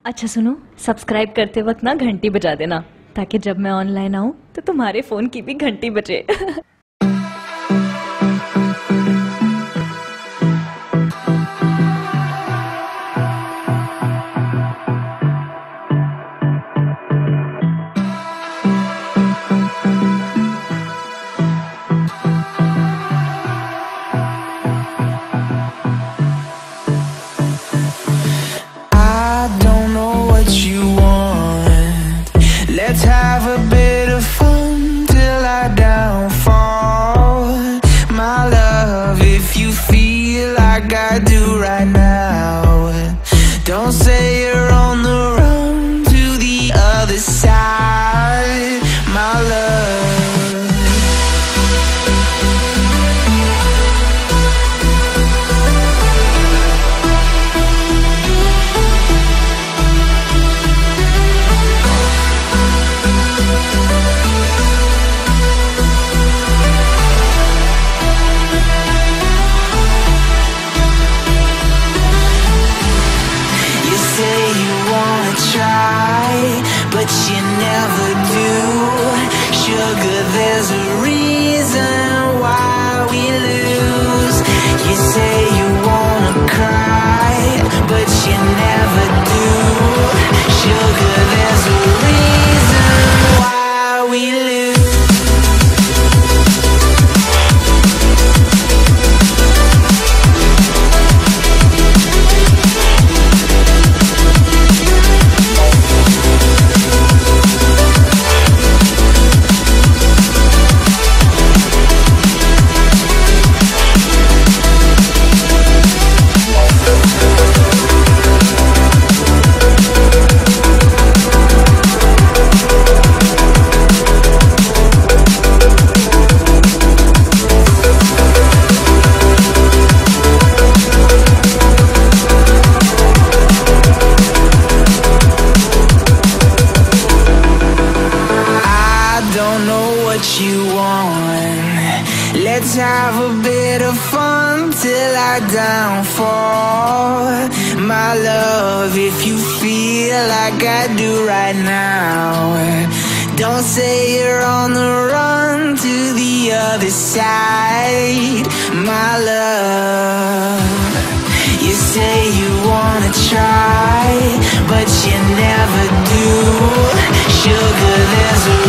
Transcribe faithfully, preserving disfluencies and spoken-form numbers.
अच्छा सुनो, सब्सक्राइब करते वक्त ना घंटी बजा देना ताकि जब मैं ऑनलाइन आऊँ तो तुम्हारे फोन की भी घंटी बजे। Let's have a bit of fun till I downfall. My love, if you feel like I do right now, don't say you're on the run to the other side, my love. But you never do. Sugar, there's a reason why we lose. You say you wanna cry, but you never do. Sugar, there's a reason why we lose. Let's have a bit of fun till I downfall. My love, if you feel like I do right now, don't say you're on the run to the other side, my love. You say you wanna try, but you never do. Sugar, there's a